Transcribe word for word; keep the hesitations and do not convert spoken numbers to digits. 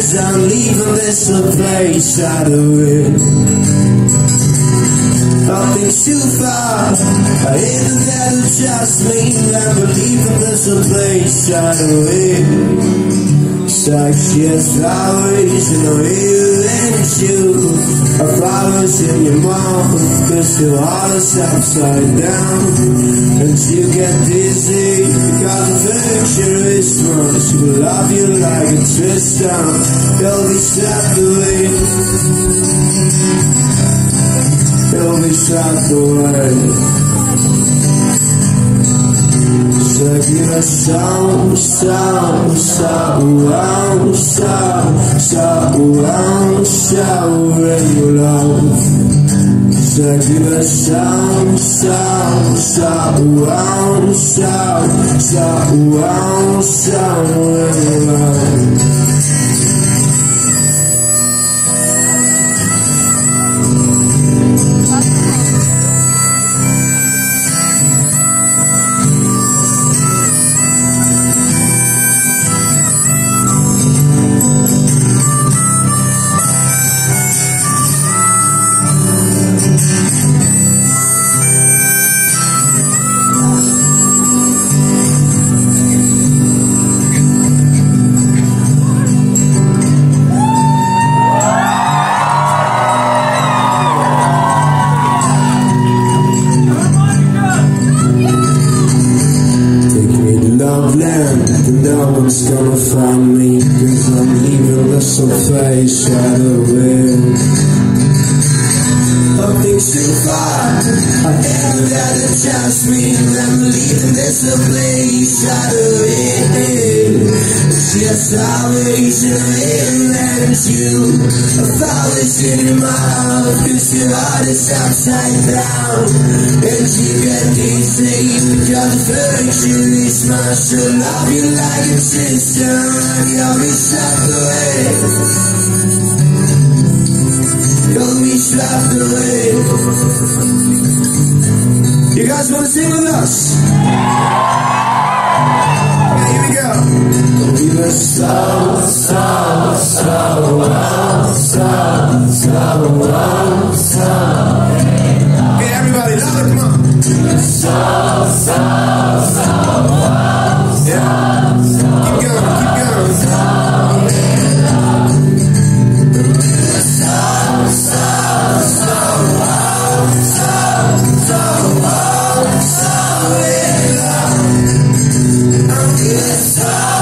Cause I'm leaving this place out of it. Nothing's too far, I hear that'll just me. I'm leaving this place out of it. Such flowers in the real and you are flowers in your mouth. Cause your heart is upside down and you get dizzy because the picture is wrong. She will love you like a twist down. They'll be swept away. They'll be swept away. So give a song, song, song, song, song, song, song, in your love. So give a song, song, song, song, song, song, in your love. No one's gonna find me, cause I'm leaving this place out of it. Nothing's too far, I never got a chance me. I'm leaving this place out of it. Just always in the inland you are flowers in your mouth. Cause your heart is upside down and you get dizzy because the furniture is smashed. She'll love you like a sister and you'll be swept away. You'll be swept away. You guys wanna sing with us? Okay, here we go. We were so, so, so, so, so, so. Okay, everybody, louder, come on. So, so, so, yeah. Keep going, keep going. So, so, so, so, so, so, I'm good, so.